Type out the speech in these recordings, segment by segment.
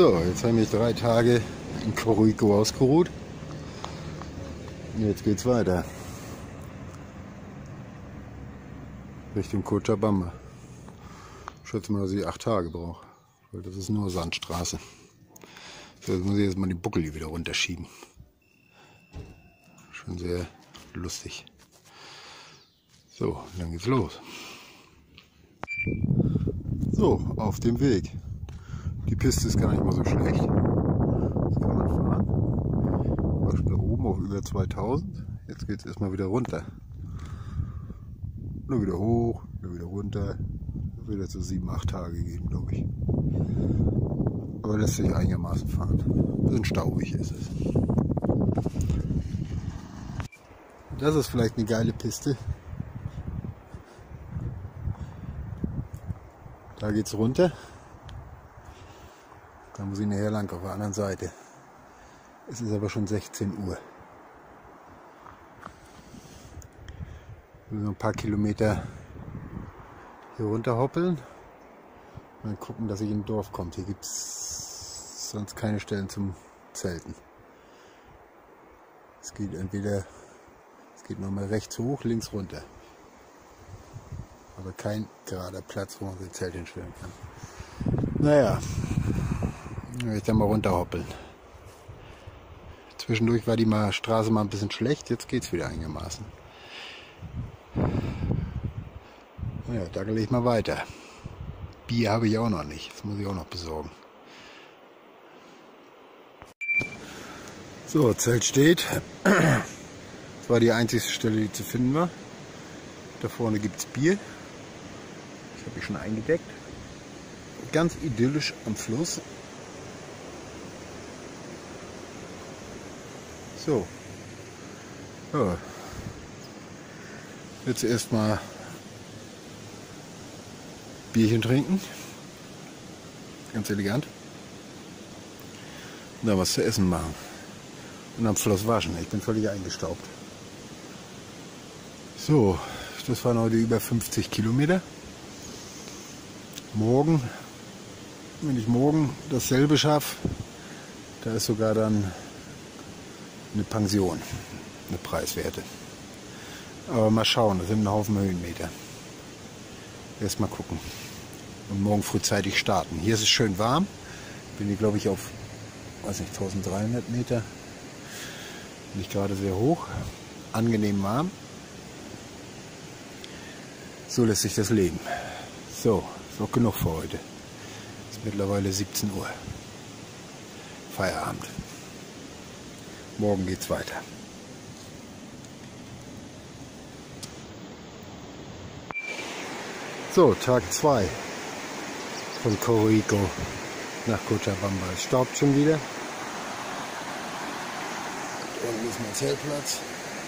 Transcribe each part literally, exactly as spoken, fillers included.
So, jetzt haben wir drei Tage in Coroico ausgeruht. Jetzt geht's weiter. Richtung Cochabamba. Ich schätze mal, dass ich acht Tage brauche. Weil das ist nur Sandstraße. So, jetzt muss ich jetzt mal die Buckel hier wieder runterschieben. Schon sehr lustig. So, dann geht's los. So, auf dem Weg. Die Piste ist gar nicht mal so schlecht. Das kann man fahren. War schon da oben auf über zweitausend. Jetzt geht es erstmal wieder runter. Nur wieder hoch, nur wieder runter. Das wird jetzt so sieben, acht Tage gehen, glaube ich. Aber lässt sich einigermaßen fahren. Ein bisschen staubig ist es. Das ist vielleicht eine geile Piste. Da geht's runter. Da muss ich nachher lang auf der anderen Seite. Es ist aber schon sechzehn Uhr. Wir müssen ein paar Kilometer hier runter hoppeln. Und dann gucken, dass ich in ein Dorf kommt. Hier gibt es sonst keine Stellen zum Zelten. Es geht entweder, es geht nochmal rechts hoch, links runter. Aber kein gerader Platz, wo man sein Zelt hinstellen kann. Naja, dann werde ich dann mal runterhoppeln. Zwischendurch war die mal, Straße mal ein bisschen schlecht, jetzt geht es wieder einigermaßen. Naja, da gehe ich mal weiter. Bier habe ich auch noch nicht, das muss ich auch noch besorgen. So, Zelt steht. Das war die einzige Stelle, die zu finden war. Da vorne gibt es Bier. Das habe ich schon eingedeckt. Ganz idyllisch am Fluss. So. Ja. Jetzt erstmal Bierchen trinken. Ganz elegant. Und dann was zu essen machen. Und am Fluss waschen. Ich bin völlig eingestaubt. So. Das waren heute über fünfzig Kilometer. Morgen, wenn ich morgen dasselbe schaffe, da ist sogar dann eine Pension, eine preiswerte. Aber mal schauen, das sind ein Haufen Höhenmeter. Erst mal gucken. Und morgen frühzeitig starten. Hier ist es schön warm. Bin hier glaube ich auf, weiß nicht, dreizehnhundert Meter. Nicht gerade sehr hoch. Angenehm warm. So lässt sich das leben. So, ist auch genug für heute. Es ist mittlerweile siebzehn Uhr. Feierabend. Morgen geht's weiter. So, Tag zwei von Coroico nach Cochabamba. Es staubt schon wieder. Da unten ist mein Zeltplatz.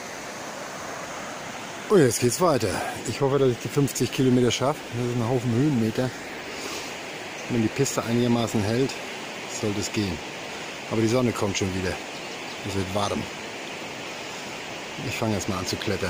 Und jetzt geht's weiter. Ich hoffe, dass ich die fünfzig Kilometer schaffe. Das ist ein Haufen Höhenmeter. Wenn die Piste einigermaßen hält, sollte es gehen. Aber die Sonne kommt schon wieder. Es wird warm. Ich fange jetzt mal an zu klettern.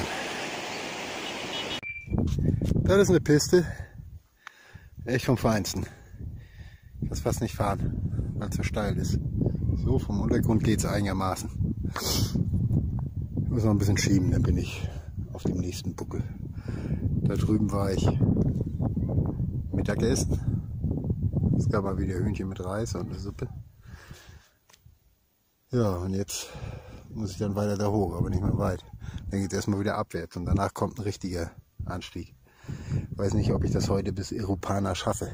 Das ist eine Piste. Echt vom Feinsten. Ich kann fast nicht fahren, weil es so steil ist. So, vom Untergrund geht es einigermaßen. Ich muss noch ein bisschen schieben, dann bin ich auf dem nächsten Buckel. Da drüben war ich Mittagessen. Es gab mal wieder Hühnchen mit Reis und eine Suppe. Ja, und jetzt muss ich dann weiter da hoch, aber nicht mehr weit. Dann geht es erstmal wieder abwärts und danach kommt ein richtiger Anstieg. Ich weiß nicht, ob ich das heute bis Erupana schaffe.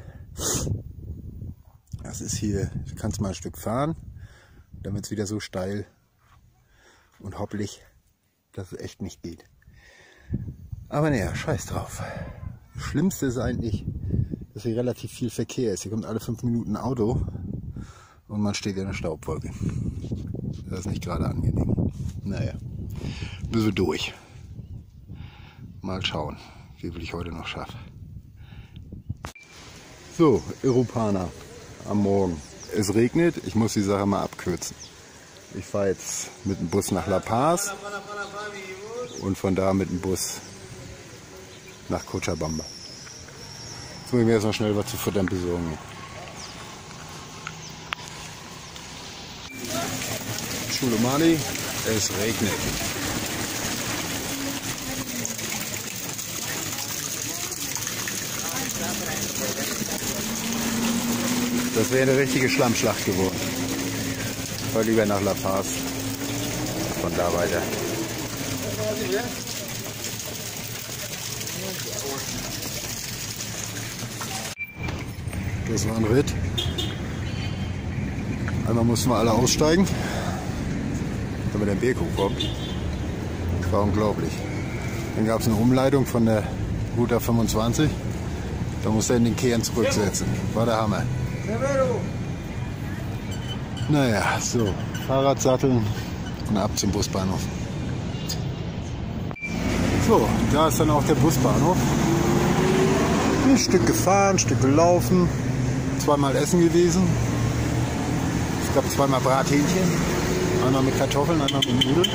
Das ist hier, du kannst mal ein Stück fahren, dann wird es wieder so steil und hoppelig, dass es echt nicht geht. Aber naja, scheiß drauf. Das Schlimmste ist eigentlich, dass hier relativ viel Verkehr ist. Hier kommt alle fünf Minuten ein Auto und man steht in der Staubwolke. Das ist nicht gerade angenehm. Naja, müssen wir durch. Mal schauen, wie viel ich heute noch schaffe. So, Erupana am Morgen. Es regnet, ich muss die Sache mal abkürzen. Ich fahre jetzt mit dem Bus nach La Paz und von da mit dem Bus nach Cochabamba. Jetzt muss ich mir erstmal schnell was zu futtern besorgen. Schulomani, es regnet. Das wäre eine richtige Schlammschlacht geworden. Ich fahre lieber nach La Paz. Von da weiter. Das war ein Ritt. Einmal mussten wir alle aussteigen, damit der Berg hochkommt. Das war unglaublich. Dann gab es eine Umleitung von der Route fünfundzwanzig. Da musste er in den Kern zurücksetzen. War der Hammer. Naja, so. Fahrrad satteln und ab zum Busbahnhof. So, da ist dann auch der Busbahnhof. Ein Stück gefahren, ein Stück gelaufen. Zweimal essen gewesen. Ich glaube zweimal Brathähnchen. Einmal mit Kartoffeln, einmal mit Nudeln.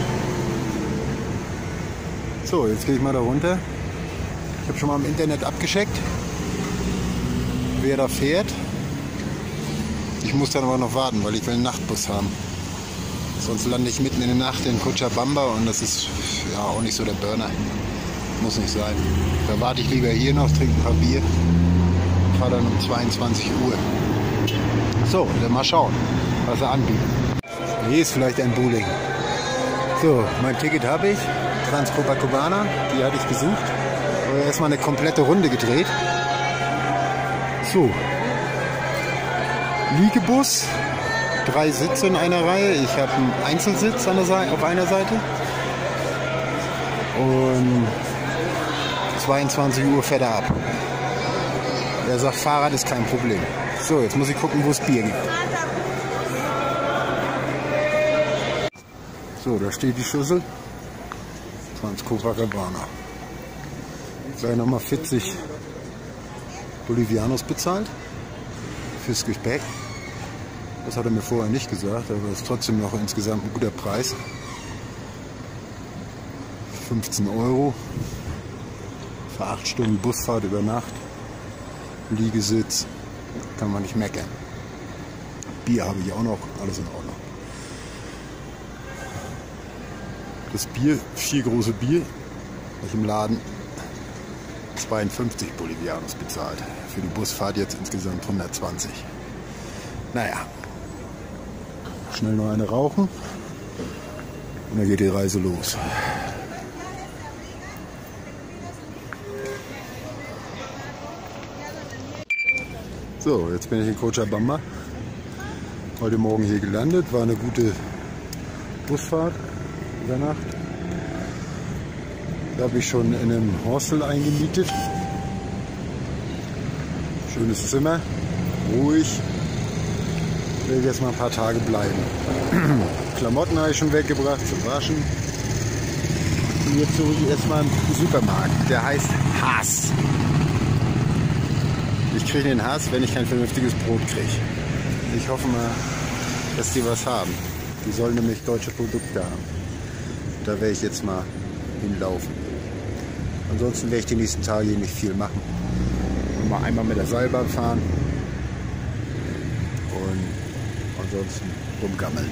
So, jetzt gehe ich mal da runter. Ich habe schon mal im Internet abgescheckt, wer da fährt. Ich muss dann aber noch warten, weil ich will einen Nachtbus haben. Sonst lande ich mitten in der Nacht in Cochabamba und das ist ja auch nicht so der Burner. Muss nicht sein. Da warte ich lieber hier noch, trinke ein paar Bier und fahre dann um zweiundzwanzig Uhr. So, dann mal schauen, was er anbietet. Hier ist vielleicht ein Bowling. So, mein Ticket habe ich. Trans Copacabana, die hatte ich gesucht. Aber erstmal eine komplette Runde gedreht. So. Liegebus. Drei Sitze in einer Reihe. Ich habe einen Einzelsitz an der Seite, auf einer Seite. Und zweiundzwanzig Uhr fährt er ab. Er sagt, Fahrrad ist kein Problem. So, jetzt muss ich gucken, wo es Bier gibt. So, da steht die Schüssel. Trans Copacabana. Gleich nochmal vierzig Bolivianos bezahlt. Fürs Gepäck. Das hat er mir vorher nicht gesagt, aber ist trotzdem noch insgesamt ein guter Preis. fünfzehn Euro. Für acht Stunden Busfahrt über Nacht. Liegesitz. Kann man nicht meckern. Bier habe ich auch noch. Alles in Ordnung. Das Bier, vier große Bier, habe ich im Laden zweiundfünfzig Bolivianos bezahlt. Für die Busfahrt jetzt insgesamt hundertzwanzig. Naja, schnell noch eine rauchen und dann geht die Reise los. So, jetzt bin ich in Cochabamba. Heute Morgen hier gelandet, war eine gute Busfahrt über Nacht. Da habe ich schon in einem Hostel eingemietet. Schönes Zimmer, ruhig. Will jetzt mal ein paar Tage bleiben. Klamotten habe ich schon weggebracht zum Waschen. Und jetzt suche ich erstmal einen Supermarkt, der heißt Haas. Ich kriege den Haas, wenn ich kein vernünftiges Brot kriege. Ich hoffe mal, dass die was haben. Die sollen nämlich deutsche Produkte haben. Da werde ich jetzt mal hinlaufen. Ansonsten werde ich die nächsten Tage hier nicht viel machen. Und mal einmal mit der Seilbahn fahren. Und ansonsten rumgammeln.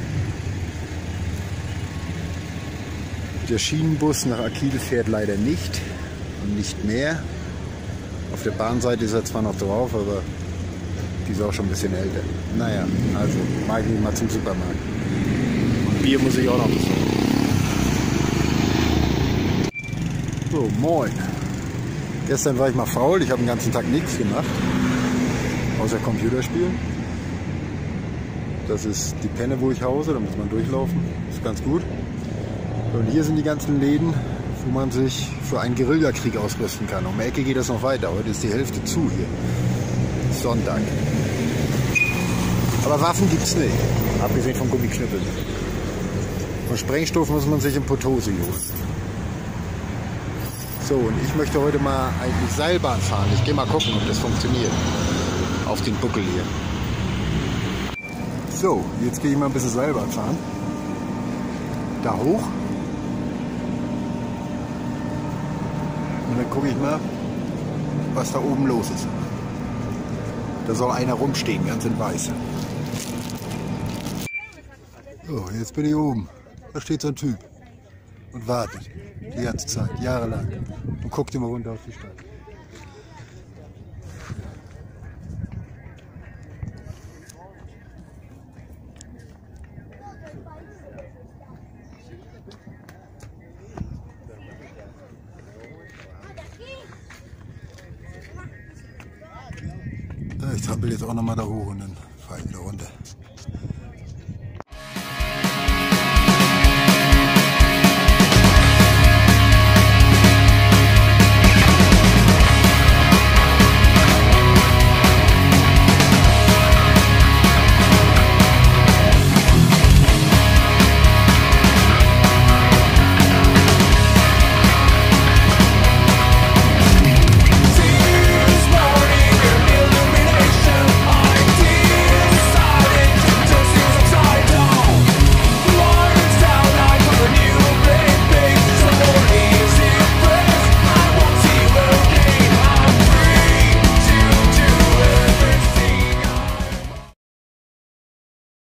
Der Schienenbus nach Aquil fährt leider nicht. Und nicht mehr. Auf der Bahnseite ist er zwar noch drauf, aber die ist auch schon ein bisschen älter. Naja, also mag ich mal zum Supermarkt. Und Bier muss ich auch noch besorgen. So, moin. Gestern war ich mal faul, ich habe den ganzen Tag nichts gemacht. Außer Computerspielen. Das ist die Penne, wo ich hause, da muss man durchlaufen. Ist ganz gut. Und hier sind die ganzen Läden, wo man sich für einen Guerillakrieg ausrüsten kann. Um die Ecke geht das noch weiter. Heute ist die Hälfte zu hier. Sonntag. Aber Waffen gibt es nicht. Abgesehen von Gummiknüppeln. Und Sprengstoff muss man sich in Potosi holen. So, und ich möchte heute mal eigentlich Seilbahn fahren. Ich gehe mal gucken, ob das funktioniert. Auf den Buckel hier. So, jetzt gehe ich mal ein bisschen Seilbahn fahren. Da hoch. Und dann gucke ich mal, was da oben los ist. Da soll einer rumstehen, ganz in weiß. So, jetzt bin ich oben. Da steht so ein Typ und wartet die ganze Zeit, jahrelang, und guckt immer runter auf die Stadt. Ich trampel jetzt auch noch mal da hoch und dann